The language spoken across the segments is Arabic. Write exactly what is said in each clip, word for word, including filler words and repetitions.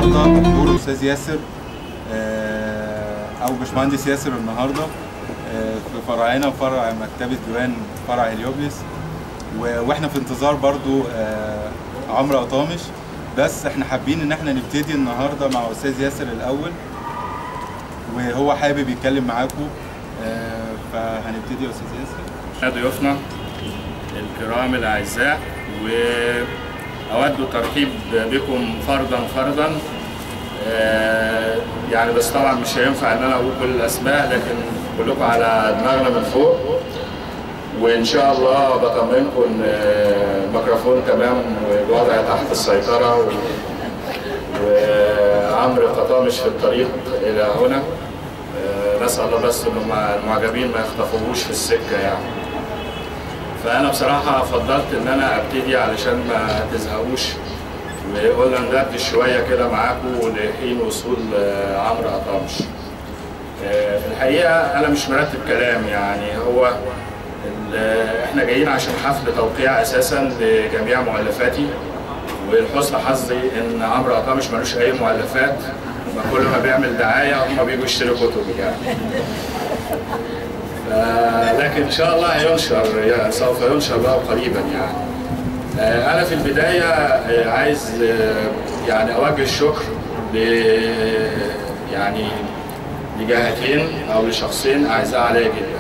النهارده حضور الاستاذ ياسر او باشمهندس ياسر النهارده في فرعنا فرع مكتبه ديوان فرع هليوبلس، واحنا في انتظار برضو عمرو كتامش، بس احنا حابين ان احنا نبتدي النهارده مع استاذ ياسر الاول وهو حابب يتكلم معاكم، فهنبتدي يا استاذ ياسر. ضيوفنا الكرام الاعزاء، واود الترحيب بكم فردا فردا، يعني بس طبعا مش هينفع ان انا اقول كل الاسماء، لكن كلكم على دماغنا من فوق، وان شاء الله بطمنكم ان الميكروفون تمام والوضع تحت السيطره، وعمرو كتامش في الطريق الى هنا. نسال الله بس ان المعجبين ما يخطفوهوش في السكه يعني. فانا بصراحه فضلت ان انا ابتدي علشان ما تزهقوش، وقلنا ندردش شويه كده معاكم لحين وصول عمرو كتامش. في الحقيقه انا مش مرتب كلام، يعني هو احنا جايين عشان حفل توقيع اساسا لجميع مؤلفاتي، ولحسن حظي ان عمرو كتامش ملوش اي مؤلفات، كل ما بيعمل دعايه هم بيجوا يشتروا كتب يعني. لكن ان شاء الله هينشر، يعني سوف ينشر له قريبا يعني. انا في البدايه عايز يعني اوجه الشكر ل يعني لجهتين او لشخصين اعزاء عليا جدا.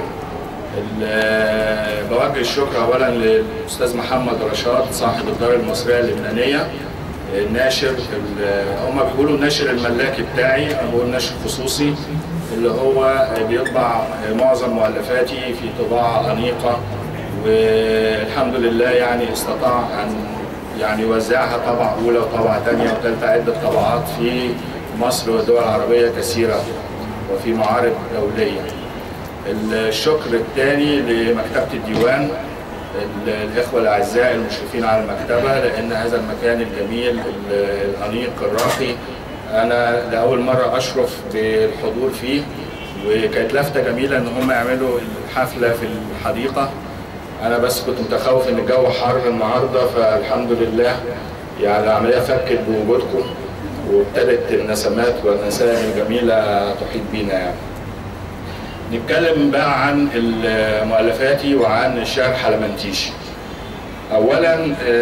بوجه الشكر اولا للاستاذ محمد رشاد صاحب الدار المصريه اللبنانيه، الناشر، هم بيقولوا الناشر الملاكي بتاعي، انا بقول ناشر خصوصي، اللي هو بيطبع معظم مؤلفاتي في طباعه انيقه، والحمد لله يعني استطاع ان يعني يوزعها طبعه اولى وطبعه ثانيه وثالثه، عده طبعات في مصر والدول العربيه كثيره وفي معارض دوليه. الشكر الثاني لمكتبه الديوان، الاخوه الاعزاء المشرفين على المكتبه، لان هذا المكان الجميل الانيق الراقي انا لاول مره اشرف بالحضور فيه، وكانت لفته جميله ان هم يعملوا الحفله في الحديقه. انا بس كنت متخوف ان الجو حر النهارده، فالحمد لله يعني العمليه فكت بوجودكم، وابتدت النسمات والنسائم الجميله تحيط بينا يعني. نتكلم بقى عن مؤلفاتي وعن الشعر الحلمنتيشي. اولا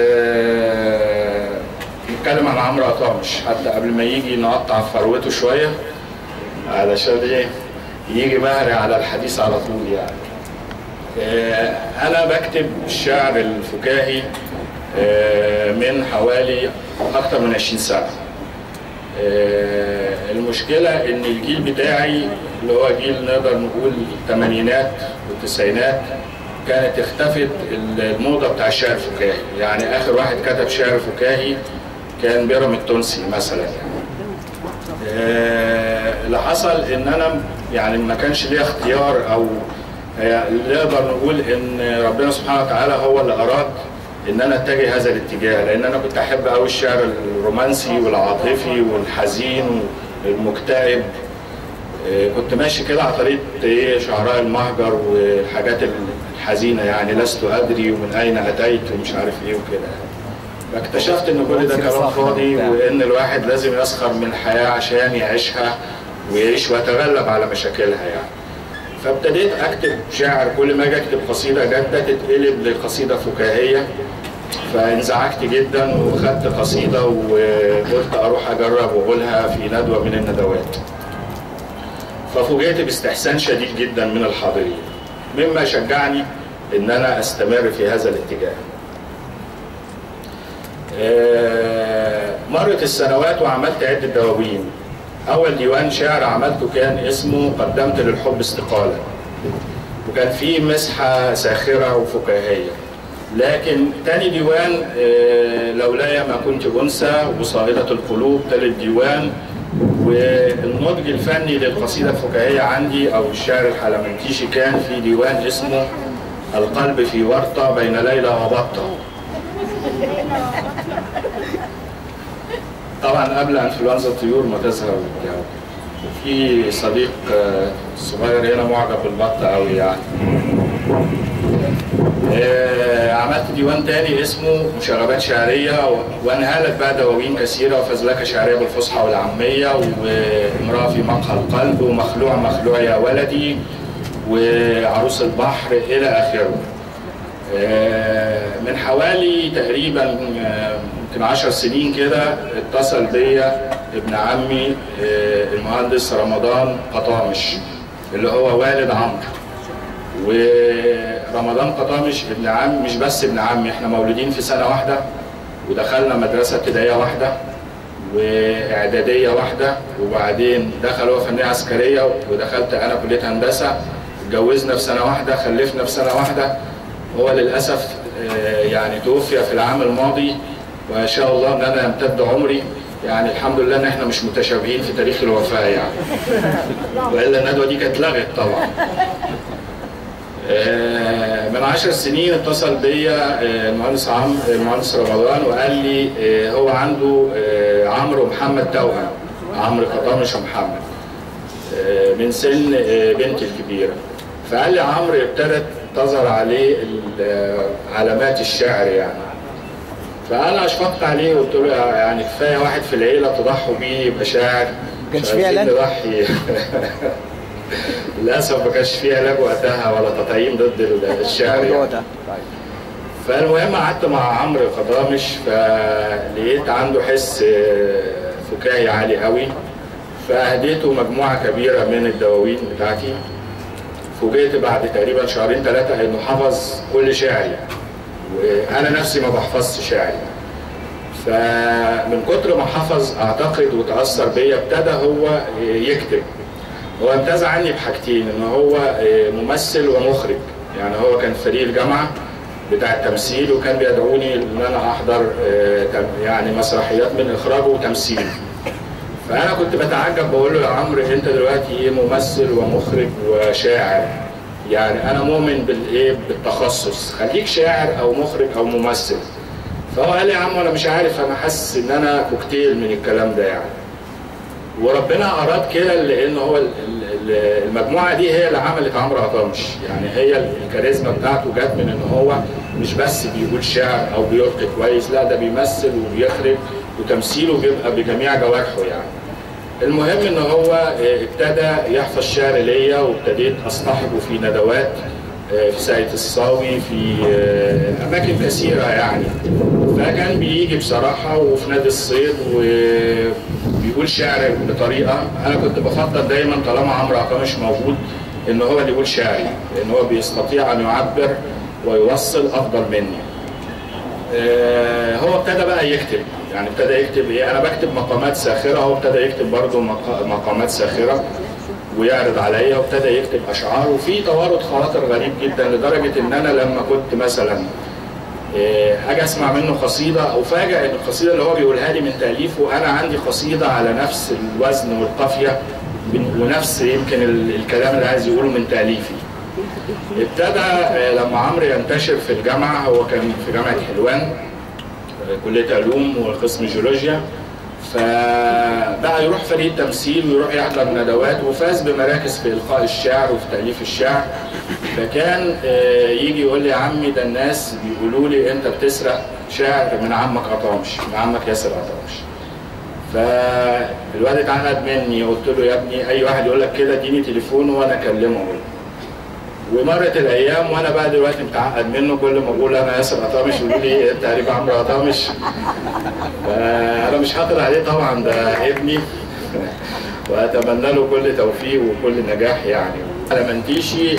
نتكلم عن عمرو كتامش، حتى قبل ما يجي نقطع فروته شويه علشان ايه يجي مهري على الحديث على طول يعني. انا بكتب الشعر الفكاهي من حوالي اكتر من عشرين سنه. المشكله ان الجيل بتاعي اللي هو جيل نقدر نقول الثمانينات والتسعينات كانت اختفت الموضه بتاع الشعر الفكاهي، يعني اخر واحد كتب شعر فكاهي كان بيرم التونسي مثلا يعني. اللي حصل ان انا يعني ما كانش ليا اختيار، او نقدر نقول ان ربنا سبحانه وتعالى هو اللي اراد ان انا اتجه هذا الاتجاه، لان انا كنت احب قوي الشعر الرومانسي والعاطفي والحزين والمكتئب. كنت ماشي كده على طريقه ايه شعراء المهجر والحاجات الحزينه، يعني لست ادري ومن اين اتيت ومش عارف ايه وكده. فاكتشفت ان كل ده كلام فاضي، وان الواحد لازم يسخر من الحياه عشان يعيشها ويعيش ويتغلب على مشاكلها يعني. فابتديت اكتب شعر، كل ما اجي اكتب قصيده جاده تتقلب لقصيده فكاهيه، فانزعجت جدا وخدت قصيده وقلت اروح اجرب واقولها في ندوه من الندوات. ففوجئت باستحسان شديد جدا من الحاضرين، مما شجعني ان انا استمر في هذا الاتجاه. مرت السنوات وعملت عده دواوين. اول ديوان شعر عملته كان اسمه قدمت للحب استقاله، وكان فيه مسحه ساخره وفكاهيه. لكن تاني ديوان لولاي ما كنت انثى وصائده القلوب، تالت ديوان، والنضج الفني للقصيده الفكاهيه عندي او الشعر الحلمنتيشي كان في ديوان اسمه القلب في ورطه بين ليلى وبطه. طبعا قبل انفلونزا الطيور ما تظهر الجو. في صديق صغير هنا معجب بالبطه قوي يعني. عملت ديوان ديوان تاني اسمه مشاغبات شعرية، وانهالت بقى دواوين كثيرة وفزلكة شعرية بالفصحى والعامية، وامرأة في مقهى القلب، ومخلوع مخلوع يا ولدي، وعروس البحر إلى آخره. من حوالي تقريبا يمكن عشر سنين كده اتصل بيا ابن عمي المهندس رمضان قطامش اللي هو والد عمرو. ورمضان قطامش ابن عم، مش بس ابن عمي، احنا مولودين في سنه واحده ودخلنا مدرسه ابتدائيه واحده واعداديه واحده، وبعدين دخل هو فنيه عسكريه ودخلت انا كليه هندسه، اتجوزنا في سنه واحده، خلفنا في سنه واحده. هو للاسف يعني توفي في العام الماضي، وان شاء الله ان انا يمتد عمري، يعني الحمد لله ان احنا مش متشابهين في تاريخ الوفاه يعني. والا الندوه دي كانت لغت طبعا. من عشر سنين اتصل بيا المهندس عمرو المهندس رمضان وقال لي هو عنده عمرو ومحمد توأم، عمرو كتامش ومحمد من سن بنتي الكبيره. فقال لي عمرو ابتدت تظهر عليه علامات الشعر يعني. فانا اشفقت عليه وقلت له يعني كفايه واحد في العيله تضحوا بيه يبقى شاعر، ما كانش فيه علاج؟ نضحي. للاسف ما كانش فيه علاج وقتها ولا تطعيم ضد الشعر يعني. فالمهم قعدت مع عمرو قطامش، فلقيت عنده حس فكاهي عالي قوي، فاهديته مجموعه كبيره من الدواوين بتاعتي. فوجئت بعد تقريبا شهرين ثلاثه انه حفظ كل شعري يعني. وانا نفسي ما بحفظش شعري. فمن كتر ما حفظ اعتقد وتاثر بيا ابتدى هو يكتب. هو امتاز عني بحاجتين، ان هو ممثل ومخرج، يعني هو كان فريق الجامعه بتاع التمثيل وكان بيدعوني ان انا احضر يعني مسرحيات من اخراجه وتمثيل. فانا كنت بتعجب بقول له يا عمرو انت دلوقتي ايه ممثل ومخرج وشاعر، يعني انا مؤمن بالايه بالتخصص، خليك شاعر او مخرج او ممثل. فهو قال لي يا عم انا مش عارف، انا حاسس ان انا كوكتيل من الكلام ده يعني. وربنا اراد كده، لان هو المجموعه دي هي اللي عملت عمرو قطامش، يعني هي الكاريزما بتاعته جت من ان هو مش بس بيقول شعر او بيلقي كويس، لا ده بيمثل وبيخرج وتمثيله بيبقى بجميع جوارحه يعني. المهم ان هو ابتدى يحفظ شعر ليا، وابتديت اصطحبه في ندوات في ساقية الصاوي، في اماكن كثيره يعني. فكان بيجي بصراحه وفي نادي الصيد وبيقول شعر بطريقه انا كنت بفضل دايما طالما عمرو قطامش موجود ان هو اللي يقول شعري، لان هو بيستطيع ان يعبر ويوصل افضل مني. هو ابتدى بقى يكتب، يعني ابتدى يكتب ايه، انا بكتب مقامات ساخره، هو ابتدى يكتب برضه مقامات ساخره ويعرض عليا، وابتدى يكتب اشعار، وفي توارد خواطر غريب جدا لدرجه ان انا لما كنت مثلا اجي اسمع منه قصيده افاجئ ان القصيده اللي هو بيقولها لي من تاليفه انا عندي قصيده على نفس الوزن والقافيه ونفس يمكن الكلام اللي عايز يقوله من تاليفي. ابتدى لما عمرو ينتشر في الجامعه، هو كان في جامعه حلوان كليه علوم وقسم جيولوجيا، فبقى يروح فريق تمثيل ويروح يحضر ندوات، وفاز بمراكز في القاء الشعر وفي تاليف الشعر. فكان يجي يقول لي يا عمي ده الناس بيقولوا لي انت بتسرق شعر من عمك قطامش، من عمك ياسر قطامش. فالواد اتعقد مني، قلت له يا ابني اي واحد يقول لك كده اديني تليفونه وانا اكلمه. ومرت الايام وانا بقى دلوقتي متعقد منه، كل ما بقول انا ياسر قطامش يقول لي انت قريب عمرو قطامش. فانا مش حاطط عليه طبعا، ده ابني واتمنى له كل توفيق وكل نجاح يعني. على منتيشي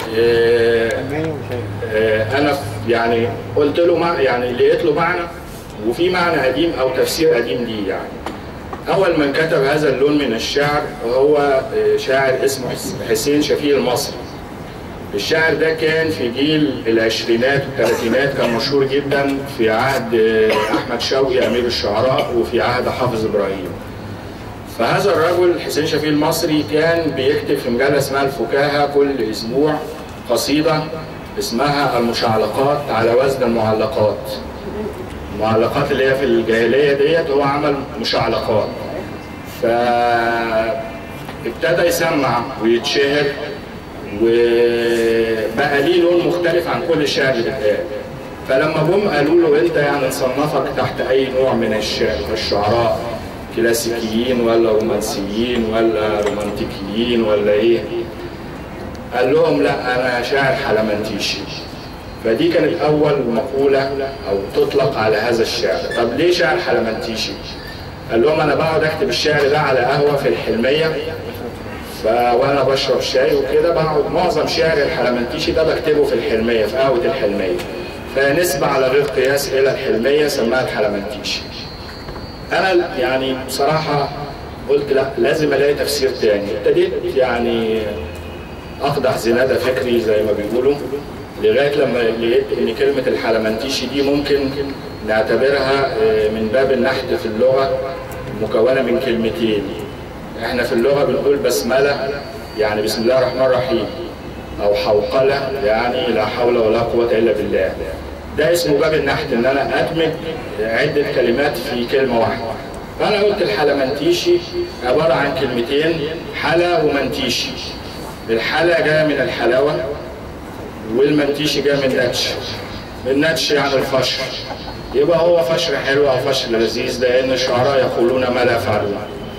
انا يعني قلت له مع يعني لقيت له معنى، وفي معنى قديم او تفسير قديم ليه يعني. اول من كتب هذا اللون من الشعر هو شاعر اسمه حسين شفيق المصري. الشاعر ده كان في جيل العشرينات والثلاثينات، كان مشهور جدا في عهد احمد شوقي امير الشعراء وفي عهد حافظ ابراهيم. فهذا الرجل حسين شفيق المصري كان بيكتب في مجله اسمها الفكاهه كل اسبوع قصيده اسمها المشعلقات على وزن المعلقات. المعلقات اللي هي في الجاهليه ديت هو عمل مشعلقات. فابتدى يسمع ويتشهر، وبقى ليه لون مختلف عن كل الشعر اللي بيتقال. فلما جم قالوا له انت يعني نصنفك تحت اي نوع من الشعراء، كلاسيكيين ولا رومانسيين ولا رومانتيكيين ولا ايه؟ قال لهم لا انا شاعر حلمنتيشي. فدي كانت اول مقوله او تطلق على هذا الشعر. طب ليه شاعر حلمنتيشي؟ قال لهم انا بقعد اكتب الشعر ده على قهوه في الحلميه، ف... وانا بشرب شاي وكده بقعد معظم شعر الحلمنتيشي ده بكتبه في الحلميه في قهوه الحلميه، فنسبه على غير قياس الى الحلميه سماها الحلمنتيشي. انا يعني بصراحه قلت لا لازم الاقي تفسير تاني. ابتديت يعني اقدح زنادة فكري زي ما بيقولوا، لغايه لما لقيت ان كلمه الحلمنتيشي دي ممكن نعتبرها من باب النحت في اللغه مكونه من كلمتين. احنا في اللغه بنقول بسمله يعني بسم الله الرحمن الرحيم، او حوقله يعني لا حول ولا قوه الا بالله. ده اسمه باب النحت، ان انا ادمج عده كلمات في كلمه واحده. فانا قلت الحلمنتيشي عباره عن كلمتين، حلا ومنتيشي. الحلا جايه من الحلاوه، والمنتيشي جايه من نتش. النتش يعني الفشر، يبقى هو فشر حلو او فشر لذيذ، لان الشعراء يقولون ما لا يفعلون.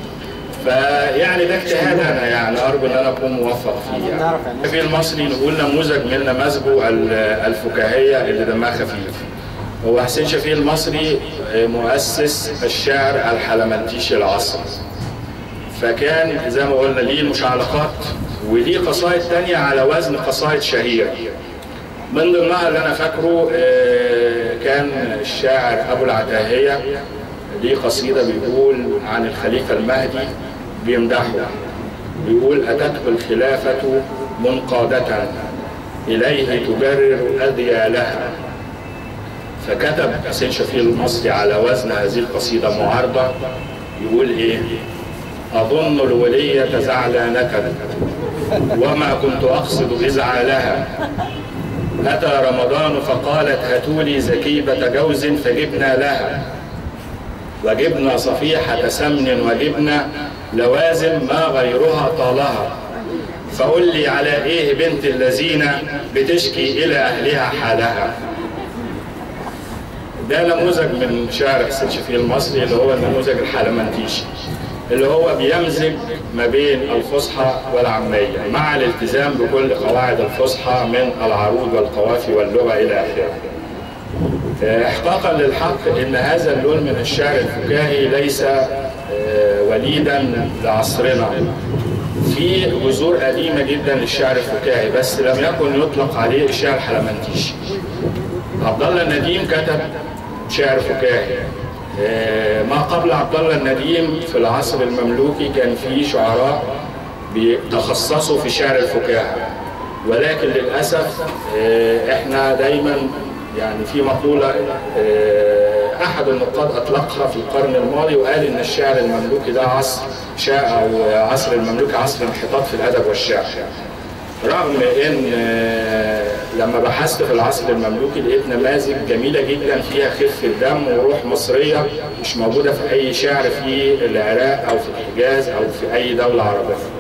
فيعني ده اجتهاد انا يعني ارجو ان انا اكون موفق فيه. يعني في المصري نقول نموذج من نماذجه الفكاهيه اللي دمها خفيف. هو حسين شفيق المصري مؤسس الشعر الحلمنتيشي العصري. فكان زي ما قلنا ليه مشعلقات وليه قصائد تانية على وزن قصائد شهيرة. من ضمنها اللي انا فاكره كان الشاعر ابو العتاهية ليه قصيدة بيقول عن الخليفة المهدي بيمدحه، بيقول أتته الخلافة منقادة إليه تبرر أذيالها. فكتب حسين شفيق المصري على وزن هذه القصيدة معارضة، يقول إيه؟ أظن الولية زعلانة وما كنت أقصد إزعالها، أتى رمضان فقالت هاتولي زكيبة جوز فجبنا لها، وجبنا صفيحة سمن وجبنا لوازم ما غيرها طالها، فقل لي على إيه بنت الذين بتشكي إلى أهلها حالها. ده نموذج من شعر حسين شفيق المصري اللي هو النموذج الحلمنتيشي، اللي هو بيمزج ما بين الفصحى والعامية مع الالتزام بكل قواعد الفصحى من العروض والقوافي واللغة إلى آخره. إحقاقا للحق إن هذا اللون من الشعر الفكاهي ليس وليدا لعصرنا، في جذور قديمة جدا للشعر الفكاهي بس لم يكن يطلق عليه الشعر الحلمنتيشي. عبد الله النديم كتب شعر فكاهي. ما قبل عبد الله النديم في العصر المملوكي كان في شعراء بيتخصصوا في شعر الفكاهة، ولكن للأسف احنا دايما يعني في مقولة أحد النقاد أطلقها في القرن الماضي وقال إن الشعر المملوكي ده عصر شاء أو عصر المملوكي عصر انحطاط في الأدب والشعر، رغم إن لما بحثت في العصر المملوكي لقيت نماذج جميلة جدا فيها خفة دم وروح مصرية مش موجودة في أي شعر في العراق أو في الحجاز أو في أي دولة عربية.